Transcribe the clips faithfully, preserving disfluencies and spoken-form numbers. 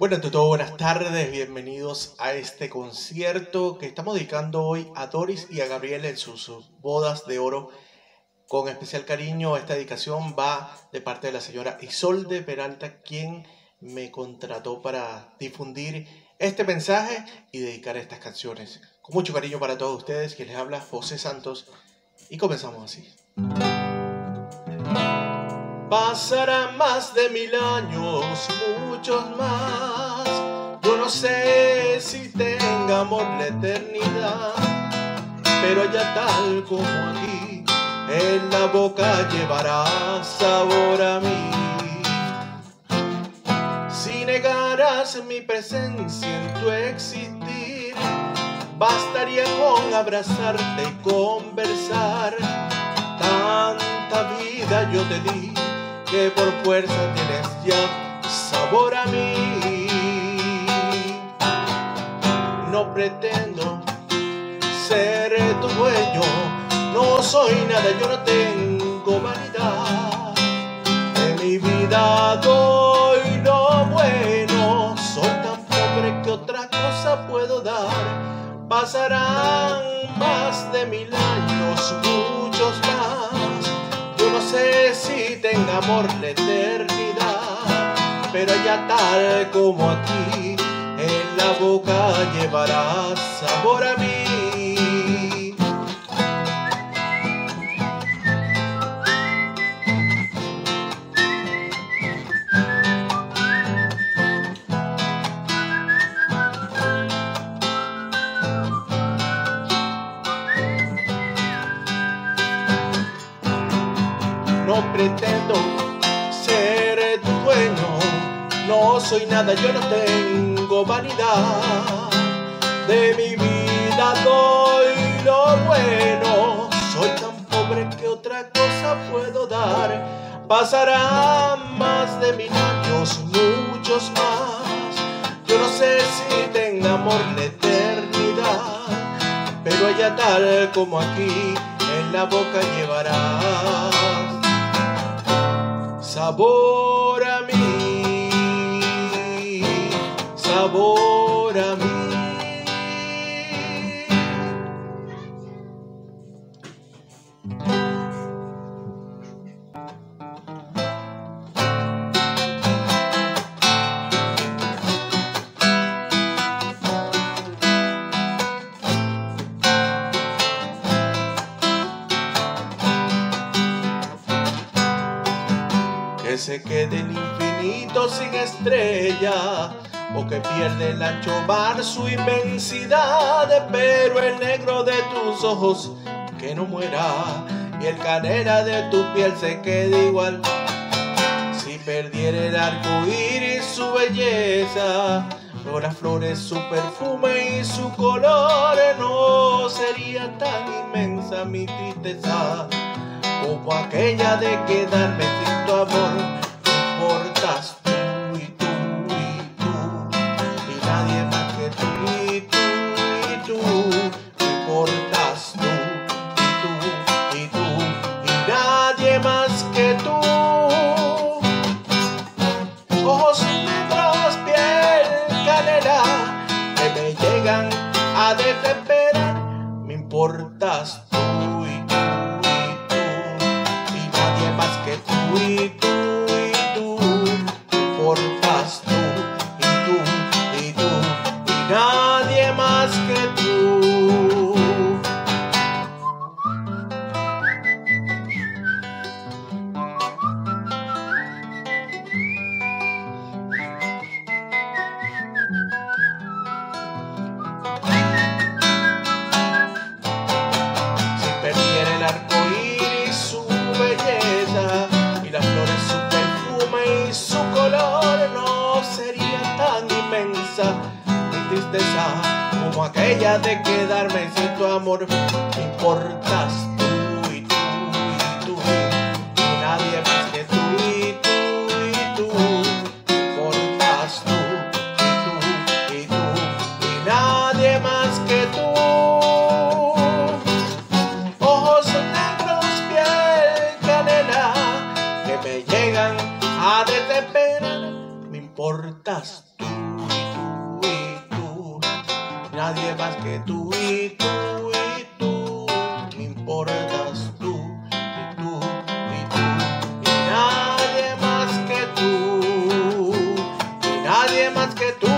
Bueno, ante todo, buenas tardes, bienvenidos a este concierto que estamos dedicando hoy a Doris y a Gabriel en sus, sus bodas de oro. Con especial cariño, esta dedicación va de parte de la señora Isolde Peralta, quien me contrató para difundir este mensaje y dedicar estas canciones. Con mucho cariño para todos ustedes, quien les habla José Santos, y comenzamos así. Pasarán más de mil años, muchos más. Yo no sé si tenga amor la eternidad, pero allá tal como aquí, en la boca llevará sabor a mí. Si negaras mi presencia en tu existir, bastaría con abrazarte y conversar. Tanta vida yo te di que por fuerza tienes ya sabor a mí. No pretendo ser tu dueño, no soy nada, yo no tengo vanidad. De mi vida doy lo bueno, soy tan pobre que otra cosa puedo dar. Pasarán más de mil años, muchos más. Yo no sé si tenga amor la eternidad, pero allá tal como aquí, en la boca llevará sabor a mí. No pretendo ser tu dueño, no soy nada, yo no tengo vanidad. De mi vida doy lo bueno, soy tan pobre que otra cosa puedo dar. Pasarán más de mil años, muchos más. Yo no sé si tenga amor la eternidad, pero allá tal como aquí, en la boca llevarás sabor a mí, sabor a mí. Que se quede el infinito sin estrella, o que pierde el ancho mar su inmensidad, pero el negro de tus ojos que no muera, y el canela de tu piel se quede igual. Si perdiera el arco iris su belleza, o las flores su perfume y su color, no sería tan inmensa mi tristeza como aquella de quedarme sin tu amor. Me importas tú y tú y tú, y nadie más que tú y tú y tú. Me importas tú y tú y tú, y nadie más que tú. Ojos negros, piel canela, que me llegan a desesperar. Me importas tú y tú más que tú y tú y tú, importas tú y tú y tú, y nadie más que tú. Si perdiera el arco iris su belleza, y las flores su perfume y su color, no sería tan inmensa mi tristeza como aquella de quedarme sin tu amor. Me importas tú y tú y tú, y nadie más que tú y tú y tú. Me importas tú y tú y tú, y nadie más que tú. Ojos negros, piel canela, que me llegan a desesperar. Me importas tú nadie más que tú, y tú, y tú, me importas tú, y tú, y tú, y nadie más que tú, y nadie más que tú.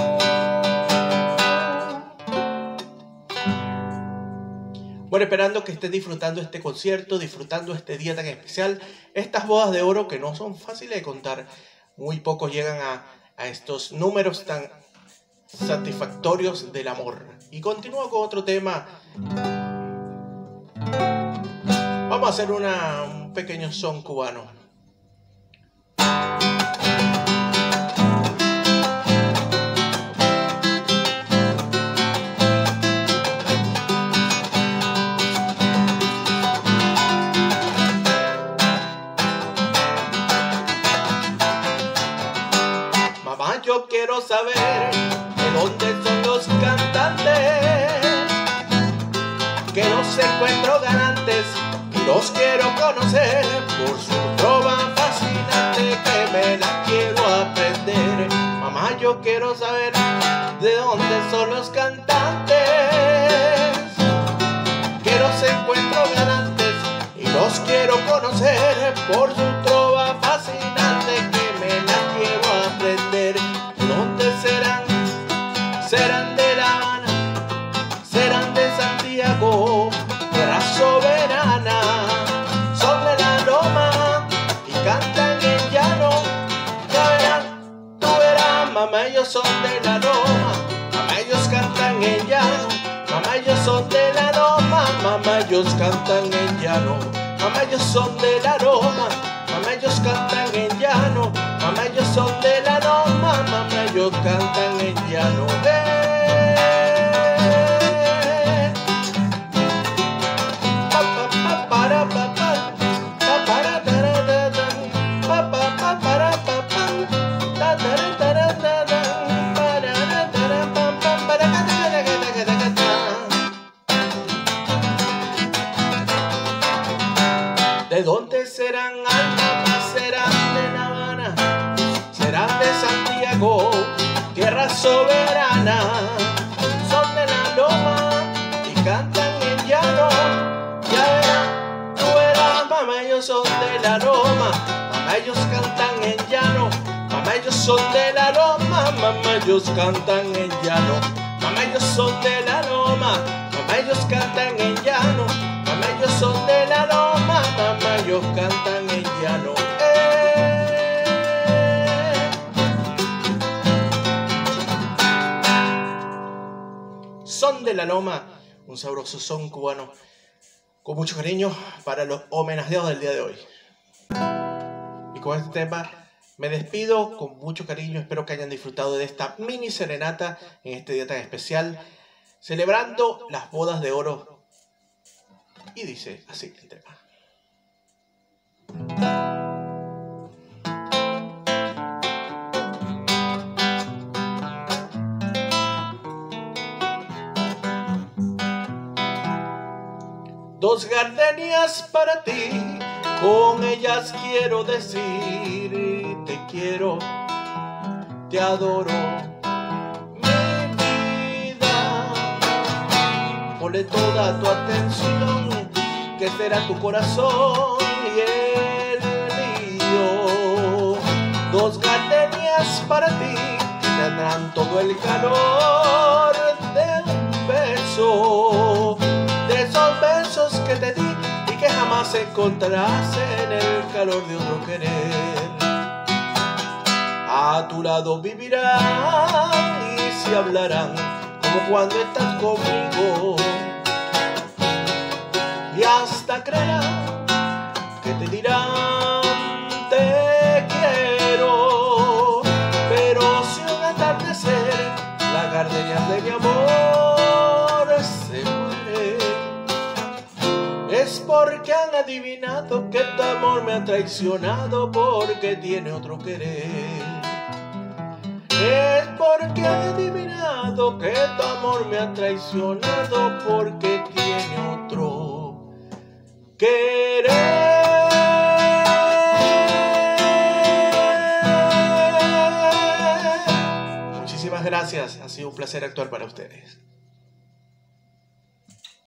Bueno, esperando que estés disfrutando este concierto, disfrutando este día tan especial, estas bodas de oro que no son fáciles de contar. Muy pocos llegan a, a estos números tan satisfactorios del amor. Y continúo con otro tema. Vamos a hacer una, un pequeño son cubano. Mamá, yo quiero saber de dónde son los cantantes, que los encuentro ganantes y los quiero conocer por su trova fascinante, que me la quiero aprender. Mamá, yo quiero saber de dónde son los cantantes, que los encuentro ganantes y los quiero conocer por su trova fascinante, que me la quiero aprender. ¿De dónde serán? Serán de La Habana, serán de Santiago, tierra soberana, son de la loma y cantan en llano. Ya verán, tú verás, mamá, ellos son de la loma, mamá, ellos cantan en llano, mamá, ellos son de la loma, mamá, ellos cantan en llano, mamá, ellos son de la loma, mamá, ellos cantan en llano, mamá, ellos son de la loma, mamá, ellos cantan en llano. ¡Eh! ¿De dónde serán? Alma, serán de La Habana, serán de Santiago, tierra soberana, son de la loma y cantan en llano. Ya verán, tú verás, mamá, ellos son de la loma, mamá, ellos cantan en llano, mamá, ellos son de la loma, mamá, ellos cantan en llano, mamá, ellos son de la loma, mamá, ellos cantan en llano, mamá, ellos son de la loma, mamá, ellos cantan en llano. ¡Eh! Son de la loma, un sabroso son cubano con mucho cariño para los homenajeados del día de hoy. Y con este tema me despido con mucho cariño. Espero que hayan disfrutado de esta mini serenata en este día tan especial, celebrando las bodas de oro. Y dice así el tema. Dos gardenias para ti, con ellas quiero decir te quiero, te adoro, mi vida. Ponle toda tu atención, que será tu corazón y el mío. Dos gardenias para ti, tendrán todo el calor de un beso, de esos besos que te di y que jamás encontrarás en el calor de otro querer. A tu lado vivirán y se hablarán como cuando estás conmigo, y hasta creerán que te dirán te quiero. Pero si un atardecer las gardenias de mi amor se mueren, es porque han adivinado que tu amor me ha traicionado, porque tiene otro querer. Es porque han adivinado que tu amor me ha traicionado, porque tiene otro querer. Muchísimas gracias, ha sido un placer actuar para ustedes.